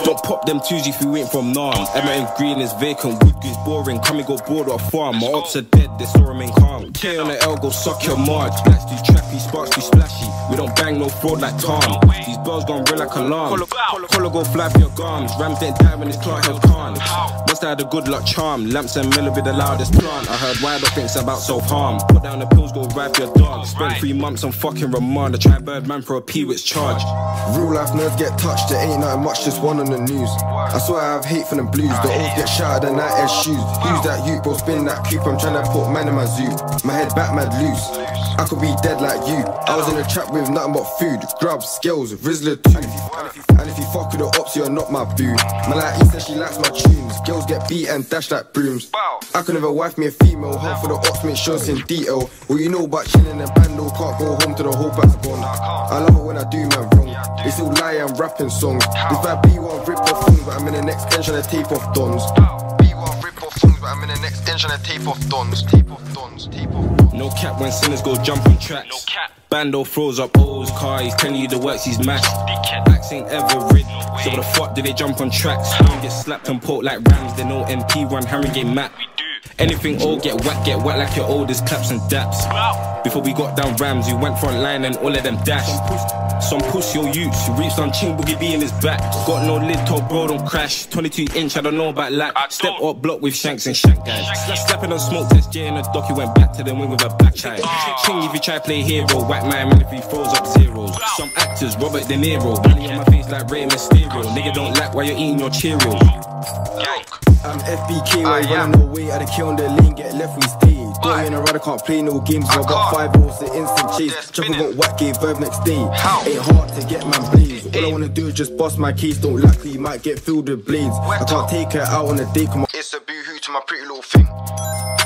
Don't pop them twos if you ain't from Nam. Emerald Green is vacant, wood goose boring. Come and go board or farm. My ops are dead, they still remain calm. K on the L, go suck your marge. Blacks too trappy, sparks too splashy. We don't bang no fraud like Tom. These bells gon' ring like alarm. Collar go fly for your gums. Rams didn't die when this Clark held calm. Must have had a good luck charm. Lamps and Miller be the loudest plant. I heard wider things about self-harm. Put down the pills, go ride for your dog. Spent 3 months on fucking remand. I try Birdman for a P-Wit's charge. Real life nerds get touched, there ain't nothing much, just one on the news. I swear I have hate for them blues, the old get shouted and night air shoes. Who's that youth, bro, spin that coupe, I'm trying to put man in my zoo. My head back mad loose, I could be dead like you. I was in a trap with nothing but food, grubs, skills, Rizzler too. And if you fuck with the ops, you're not my boo. My like E said she likes my tunes, girls get beat and dash like brooms. I could never wife me a female, half for the ops, make sure it's in detail. Well, you know about chilling and bando, can't go home to the whole back's gone. I love it when I do man wrong. They still lie and rapping songs. If I B1 rip off songs, but I'm in the next end trying to tape off dons. B1 rip off songs, but I'm in the next end trying to tape off dons. Tape off dons, tape off dons. No cap when sinners go jump on tracks. No cap. Bando throws up O's car, he's telling you the works he's mashed. Backs ain't ever rid, so what the fuck did they jump on tracks? Don't get slapped and poked like rams, they know MP run Harry game map. Anything old get whack like your oldest claps and daps. Before we got down rams, we went front line and all of them dashed. Some push your youths, reached on Ching, Boogie B in his back. Got no lid, told bro don't crash. 22 inch, I don't know about lack. Step up block with shanks and shank guys. Slapping on smoke test, J in the dock, he went back to the wing with a back tie. Ching if you try play hero, whack my man if he throws up zeros. Some actors, Robert De Niro, money on my face like Rey Mysterio. Nigga don't lack while you're eating your Cheerios. I'm FBK, where you running away, I the kill on the lane, get left, we stay. Don't in a ride, I can't play no games, I got 5 balls, the instant chase. Chopper got whack, gave verb next day. Ain't hard to get man blaze. All I wanna do is just bust my case, don't lack, you might get filled with blades. I can't take her out on a date, come on. It's a boo-hoo to my pretty little thing.